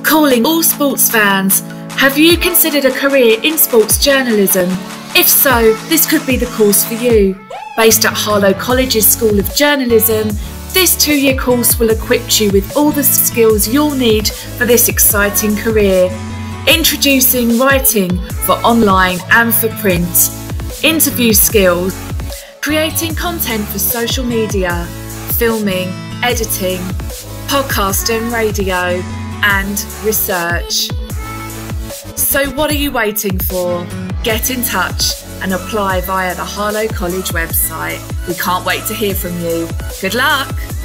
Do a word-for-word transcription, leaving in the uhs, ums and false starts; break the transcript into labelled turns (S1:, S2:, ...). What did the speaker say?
S1: Calling all sports fans. Have you considered a career in sports journalism? If so, this could be the course for you. Based at Harlow College's School of Journalism, this two-year course will equip you with all the skills you'll need for this exciting career. Introducing writing for online and for print, interview skills, creating content for social media, filming, editing, podcast and radio, and research. So what are you waiting for? Get in touch and apply via the Harlow College website. We can't wait to hear from you. Good luck!